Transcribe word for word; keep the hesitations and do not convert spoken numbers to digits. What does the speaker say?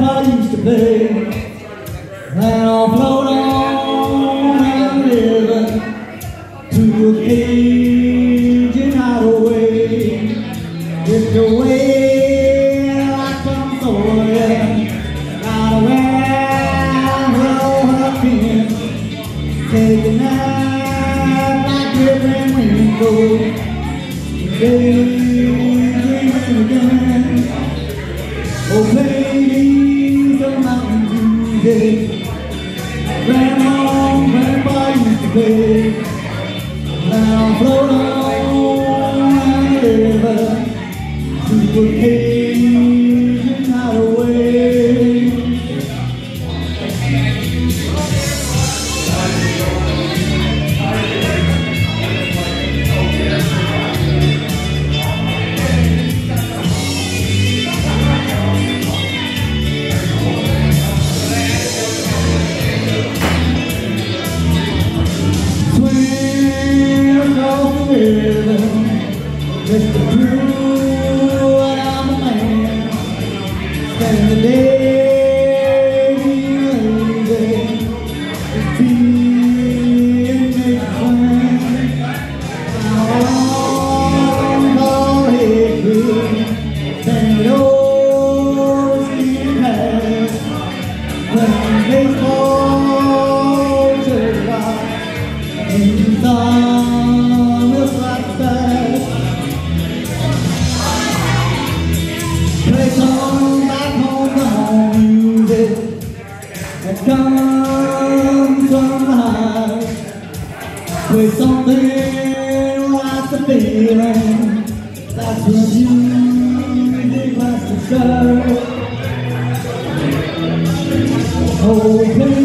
Grandpa used to play, and I'll float on down the river to a Cajun hideaway. If the way I come for you, gotta wear her pin, take a night like every window, daydreaming again. Oh, baby, the mountain dew, Grandma, Grandpa used to play. Now float on the river to a Cajun hideaway. Just to prove I'm a man, spend the day being lazy, just being a friend. I'm all head through, spend it all in past, playing baseball to the rock, in the sun looks like that. Play some back home, the home music that comes from the heart. Play something like the feeling, that's what music likes to show. Oh,